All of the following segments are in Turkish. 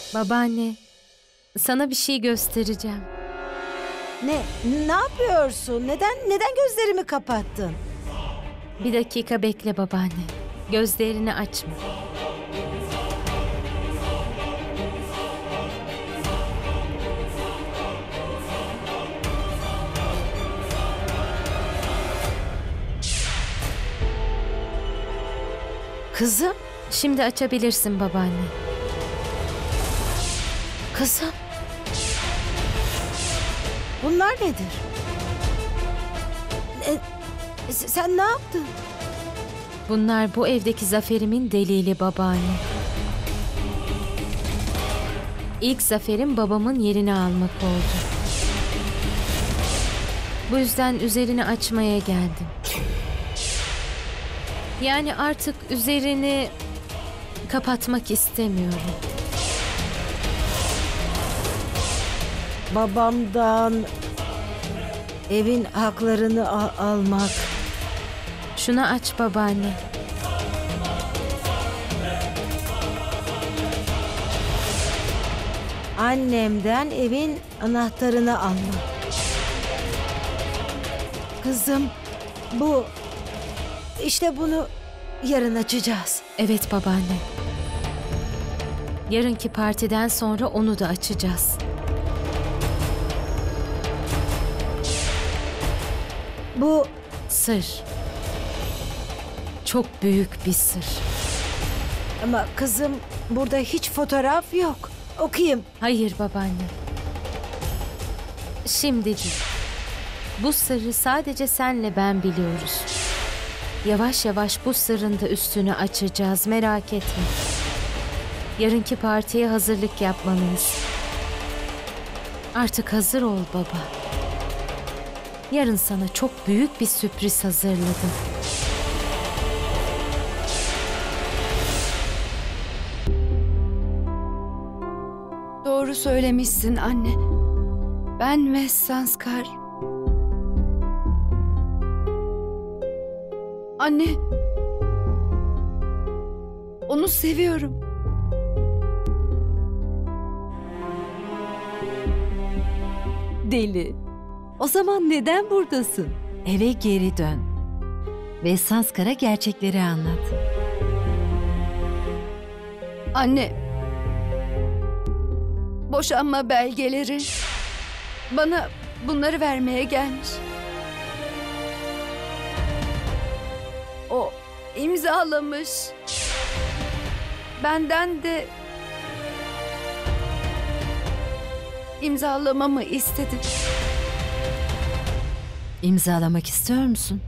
Babaanne, sana bir şey göstereceğim. Ne yapıyorsun? Neden gözlerimi kapattın? Bir dakika bekle babaanne. Gözlerini açma. Kızım, Şimdi açabilirsin babaanne. kızım. Bunlar nedir? Sen ne yaptın? Bunlar bu evdeki zaferimin delili babaanne. İlk zaferim babamın yerini almak oldu. Bu yüzden üzerini açmaya geldim. Yani artık üzerini kapatmak istemiyorum. Babamdan evin haklarını almak. Şunu aç babaanne. Annemden evin anahtarını almak. Kızım, işte bunu yarın açacağız. Evet babaanne. Yarınki partiden sonra onu da açacağız. Bu Sır. Çok büyük bir sır. ama kızım burada hiç fotoğraf yok. Okuyayım. Hayır babaanne. Şimdi değil. Bu sırrı sadece senle ben biliyoruz. Yavaş yavaş bu sırrın da üstünü açacağız, merak etme. Yarınki partiye hazırlık yapmalıyız. Artık hazır ol baba. Yarın sana çok büyük bir sürpriz hazırladım. Doğru söylemişsin anne. Ben ve Sanskar. Anne. Onu seviyorum. Deli. O zaman neden buradasın? Eve geri dön. Ve Sanskar'a gerçekleri anlat. Anne. Boşanma belgeleri. Bana bunları vermeye gelmiş. O imzalamış. Benden de imzalamamı istedi. İmzalamak istiyor musun?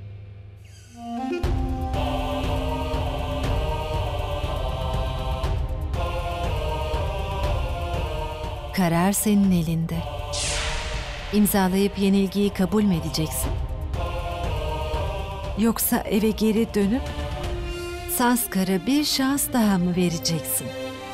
Karar senin elinde. İmzalayıp yenilgiyi kabul mü edeceksin? Yoksa eve geri dönüp Sanskar'a bir şans daha mı vereceksin?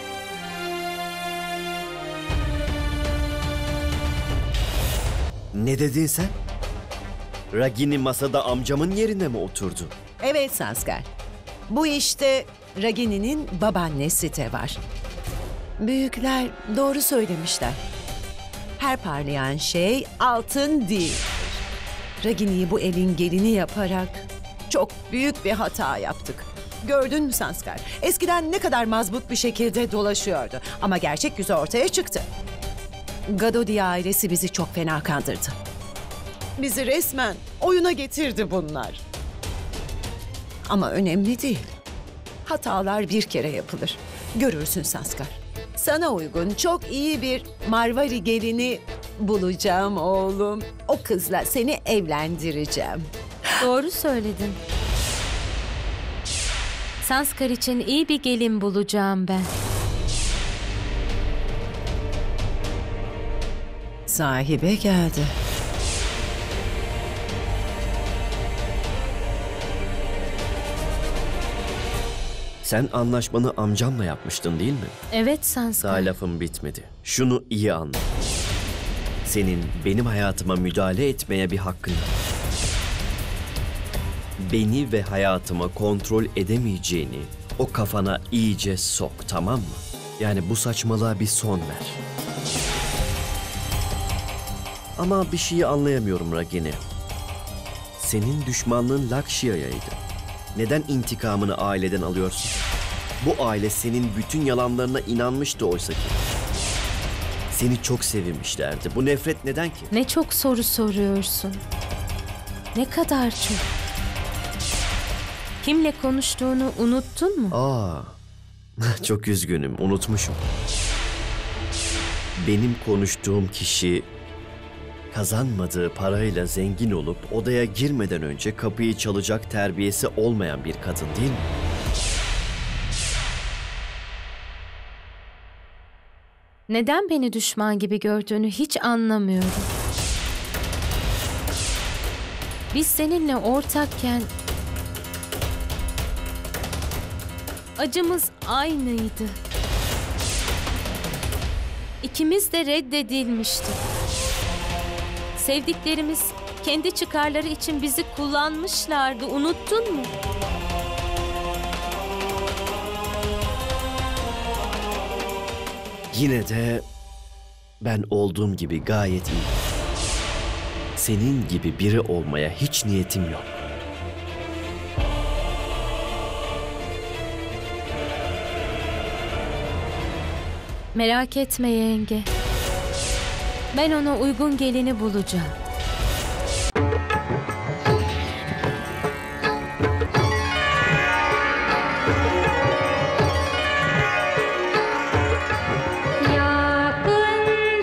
Ne dedin sen? Ragini masada amcamın yerine mi oturdu? Evet Sanskar. Bu işte Ragini'nin babaannesi de var. Büyükler doğru söylemişler. Her parlayan şey altın değil. Ragini'yi bu evin gelini yaparak çok büyük bir hata yaptık. Gördün mü Sanskar? Eskiden ne kadar mazbut bir şekilde dolaşıyordu. Ama gerçek yüzü ortaya çıktı. Gadodi ailesi bizi çok fena kandırdı. Bizi resmen oyuna getirdi bunlar. Ama önemli değil. Hatalar bir kere yapılır. Görürsün Sanskar. Sana uygun çok iyi bir Marvari gelini bulacağım oğlum. O kızla seni evlendireceğim. Doğru söyledin. Sanskar için iyi bir gelin bulacağım ben. Sahibe geldi. Sen anlaşmanı amcamla yapmıştın değil mi? Evet Sanskar. Daha lafım bitmedi. Şunu iyi anla. Senin benim hayatıma müdahale etmeye bir hakkın yok. Beni ve hayatıma kontrol edemeyeceğini o kafana iyice sok, tamam mı? Yani bu saçmalığa bir son ver. Ama bir şeyi anlayamıyorum Ragini. Senin düşmanlığın Lakshya'ydı. Neden intikamını aileden alıyorsun? Bu aile senin bütün yalanlarına inanmıştı oysa ki. Seni çok sevmişlerdi. Bu nefret neden ki? Ne çok soru soruyorsun. Ne kadar çok. Kimle konuştuğunu unuttun mu? Çok üzgünüm, unutmuşum. Benim konuştuğum kişi kazanmadığı parayla zengin olup odaya girmeden önce kapıyı çalacak terbiyesi olmayan bir kadın değil mi? Neden beni düşman gibi gördüğünü hiç anlamıyorum. Biz seninle ortakken acımız aynıydı. İkimiz de reddedilmiştik. Sevdiklerimiz kendi çıkarları için bizi kullanmışlardı. Unuttun mu? Yine de ben olduğum gibi gayet iyi. Senin gibi biri olmaya hiç niyetim yok. Merak etme yenge. Ben ona uygun gelini bulacağım.